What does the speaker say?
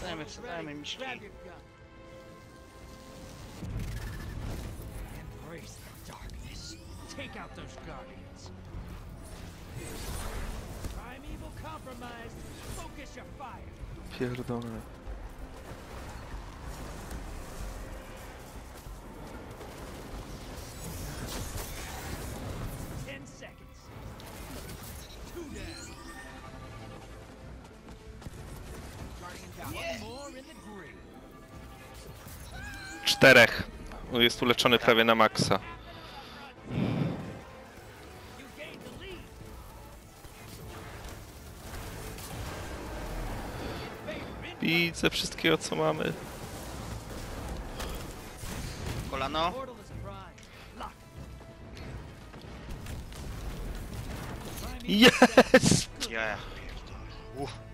Wsadzajmy miśki. Grab your gun. Embrace the darkness. Take out those guardians. Primeval compromised. Focus your fire. Pierdolę. Czterech. Jest uleczony prawie na maksa. Widzę wszystkiego, co mamy. Kolano. Jest! Ja. Uff.